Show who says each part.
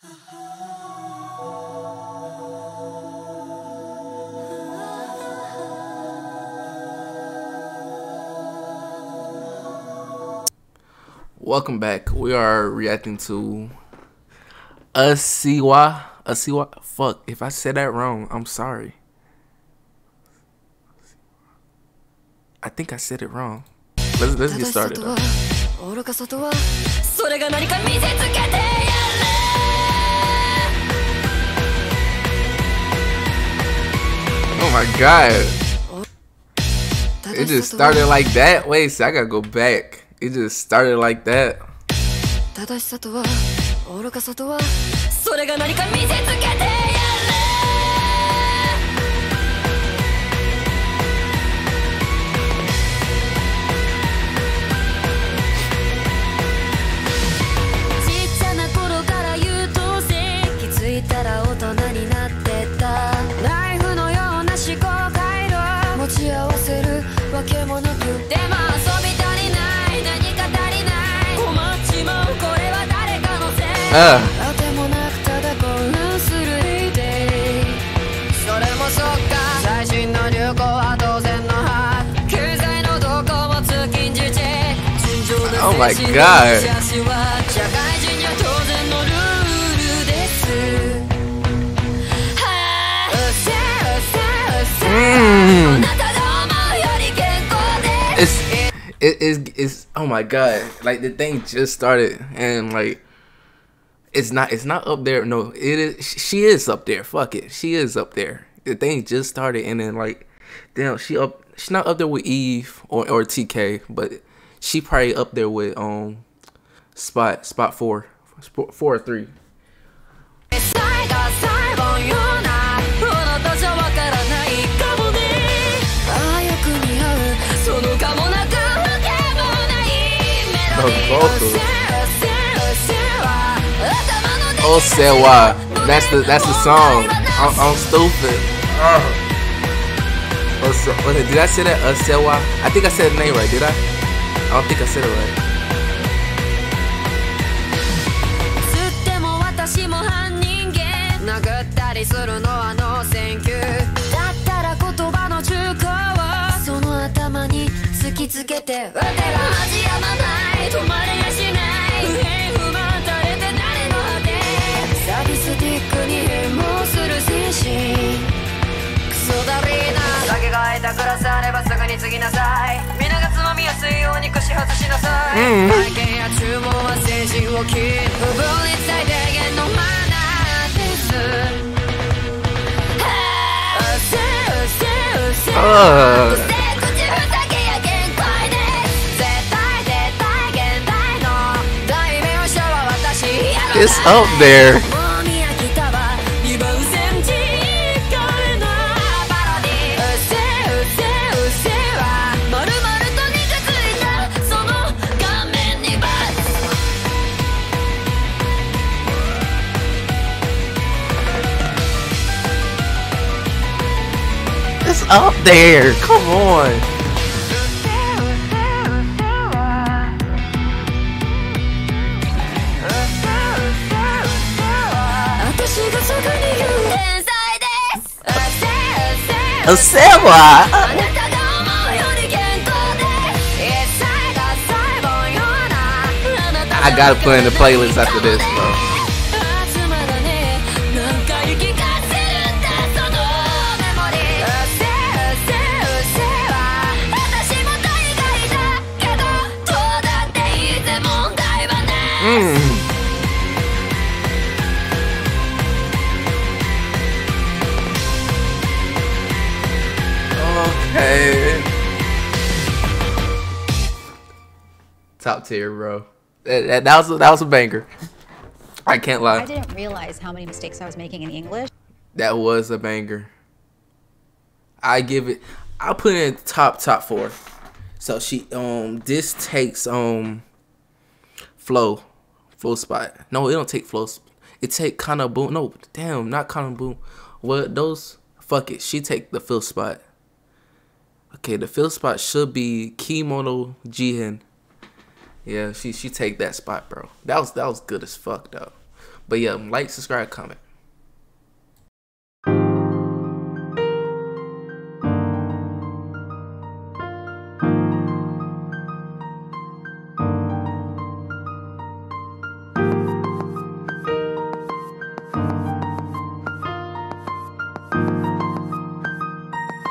Speaker 1: Welcome back. We are reacting to Asiwa. Fuck, if I said that wrong, I'm sorry. I think I said it wrong. Let's get started. Oh my god. It just started like that. Wait, so I gotta go back. It just started like that. Oh my god. It's oh my god, like the thing just started and like it's not up there. No, it is. She is up there. Fuck it, she is up there. The thing just started and then like damn, she's not up there with Eve or TK, but she probably up there with spot 4 or 3. Osewa, that's the song. I'm stupid. Did I say that? Osewa? I think I said the name right. Did I? I don't think I said it right. It's up there. It's up there. Come on. Osewa. I gotta put in the playlist after this, bro. Okay. Top tier, bro. That was a banger. I can't lie.
Speaker 2: I didn't realize how many mistakes I was making in English.
Speaker 1: That was a banger. I'll put it in top 4. So she this takes flow spot. No, it don't take flow. It take Kana Boom. No, damn, not Kana Boom. What those? Fuck it. She take the fill spot. Okay, the fill spot should be Kimono Jihen. Yeah, she take that spot, bro. That was good as fuck though. But yeah, like, subscribe, comment.